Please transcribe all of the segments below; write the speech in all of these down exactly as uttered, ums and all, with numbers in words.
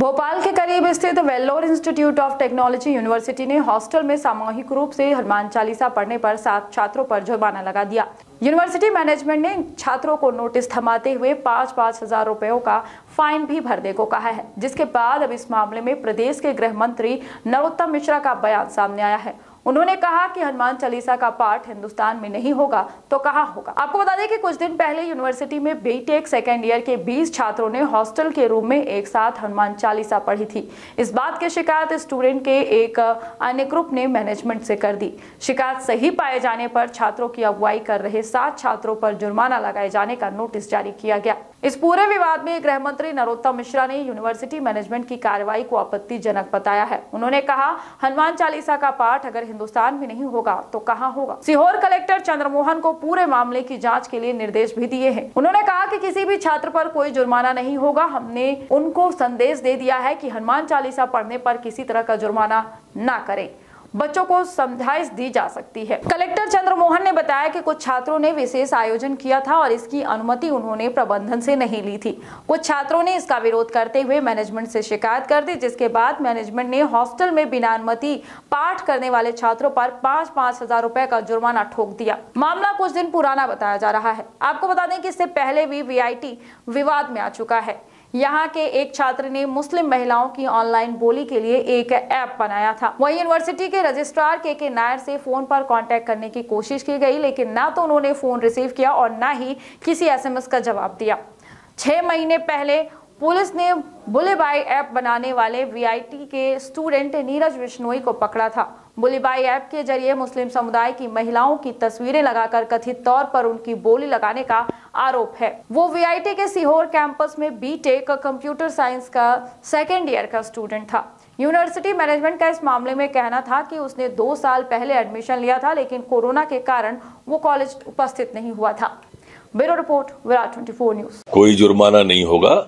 भोपाल के करीब स्थित Vellore institute of technology university ने हॉस्टल में सामूहिक रूप से हनुमान चालीसा पढ़ने पर सात छात्रों पर जुर्माना लगा दिया। यूनिवर्सिटी मैनेजमेंट ने छात्रों को नोटिस थमाते हुए पाँच पाँच हजार रुपयों का फाइन भी भरने को कहा है, जिसके बाद अब इस मामले में प्रदेश के गृह मंत्री नरोत्तम मिश्रा का बयान सामने आया है। उन्होंने कहा कि हनुमान चालीसा का पाठ हिंदुस्तान में नहीं होगा तो कहाँ होगा। आपको बता दें कि कुछ दिन पहले यूनिवर्सिटी में बीटेक सेकेंड ईयर के बीस छात्रों ने हॉस्टल के रूम में एक साथ हनुमान चालीसा पढ़ी थी। इस बात की शिकायत स्टूडेंट के एक अन्य ग्रुप ने मैनेजमेंट से कर दी। शिकायत सही पाए जाने पर छात्रों की अगुवाई कर रहे सात छात्रों पर जुर्माना लगाए जाने का नोटिस जारी किया गया। इस पूरे विवाद में गृह मंत्री नरोत्तम मिश्रा ने यूनिवर्सिटी मैनेजमेंट की कार्रवाई को आपत्तिजनक बताया है। उन्होंने कहा, हनुमान चालीसा का पाठ अगर हिंदुस्तान में नहीं होगा तो कहां होगा। सीहोर कलेक्टर चंद्रमोहन को पूरे मामले की जांच के लिए निर्देश भी दिए हैं। उन्होंने कहा कि किसी भी छात्र पर कोई जुर्माना नहीं होगा। हमने उनको संदेश दे दिया है कि हनुमान चालीसा पढ़ने पर किसी तरह का जुर्माना ना करें। बच्चों को समझाइश दी जा सकती है। कलेक्टर चंद्रमोहन ने बताया कि कुछ छात्रों ने विशेष आयोजन किया था और इसकी अनुमति उन्होंने प्रबंधन से नहीं ली थी। कुछ छात्रों ने इसका विरोध करते हुए मैनेजमेंट से शिकायत कर दी, जिसके बाद मैनेजमेंट ने हॉस्टल में बिना अनुमति पाठ करने वाले छात्रों पर पाँच पाँच हजार रुपए का जुर्माना ठोक दिया। मामला कुछ दिन पुराना बताया जा रहा है। आपको बता दें कि इससे पहले भी वीआईटी विवाद में आ चुका है। यहाँ के एक छात्र ने मुस्लिम महिलाओं की ऑनलाइन बोली के लिए एक ऐप बनाया था। वहीं यूनिवर्सिटी के रजिस्ट्रार के के नायर से फोन पर कांटेक्ट करने की कोशिश की गई, लेकिन ना तो उन्होंने फोन रिसीव किया और ना ही किसी एसएमएस का जवाब दिया। छह महीने पहले पुलिस ने बुलीबाई ऐप बनाने वाले वीआईटी के स्टूडेंट नीरज बिश्नोई को पकड़ा था। बुलीबाई ऐप के जरिए मुस्लिम समुदाय की महिलाओं की तस्वीरें लगाकर कथित तौर पर उनकी बोली लगाने का आरोप है। वो वीआईटी के सीहोर कैंपस में बीटेक कंप्यूटर साइंस का सेकेंड ईयर का स्टूडेंट था। यूनिवर्सिटी मैनेजमेंट का इस मामले में कहना था कि उसने दो साल पहले एडमिशन लिया था, लेकिन कोरोना के कारण वो कॉलेज उपस्थित नहीं हुआ था। Bureau report, Virat twenty four news. कोई जुर्माना नहीं होगा।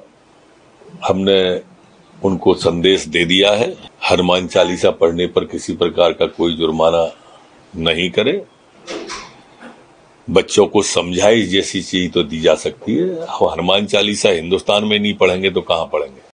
हमने उनको संदेश दे दिया है, हनुमान चालीसा पढ़ने पर किसी प्रकार का कोई जुर्माना नहीं करे। बच्चों को समझाइश जैसी चीज तो दी जा सकती है। हनुमान चालीसा हिंदुस्तान में नहीं पढ़ेंगे तो कहां पढ़ेंगे।